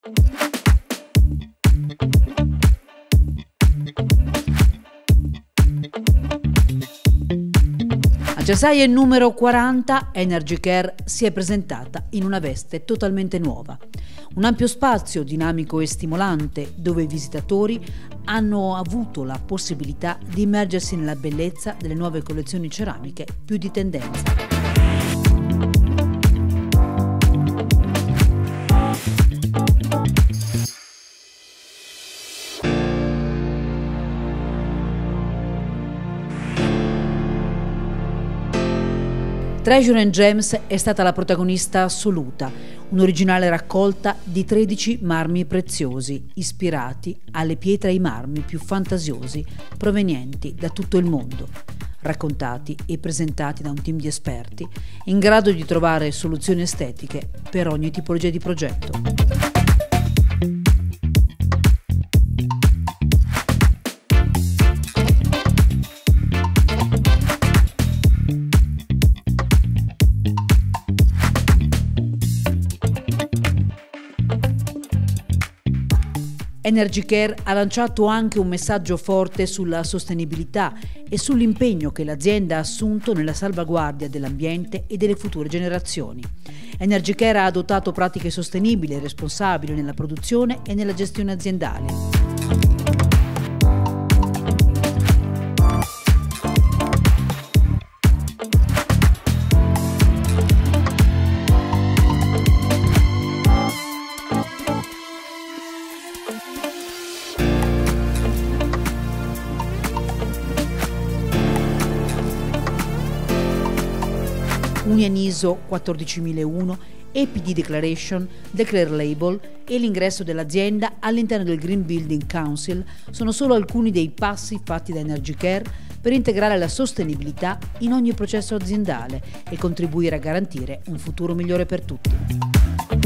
A Cesaie numero 40, Energy Care si è presentata in una veste totalmente nuova. Un ampio spazio dinamico e stimolante dove i visitatori hanno avuto la possibilità di immergersi nella bellezza delle nuove collezioni ceramiche più di tendenza. Treasure and Gems è stata la protagonista assoluta, un'originale raccolta di 13 marmi preziosi, ispirati alle pietre e ai marmi più fantasiosi provenienti da tutto il mondo, raccontati e presentati da un team di esperti in grado di trovare soluzioni estetiche per ogni tipologia di progetto. Energy Care ha lanciato anche un messaggio forte sulla sostenibilità e sull'impegno che l'azienda ha assunto nella salvaguardia dell'ambiente e delle future generazioni. Energy Care ha adottato pratiche sostenibili e responsabili nella produzione e nella gestione aziendale. Union ISO 14001, EPD Declaration, Declare Label e l'ingresso dell'azienda all'interno del Green Building Council sono solo alcuni dei passi fatti da Energy Care per integrare la sostenibilità in ogni processo aziendale e contribuire a garantire un futuro migliore per tutti.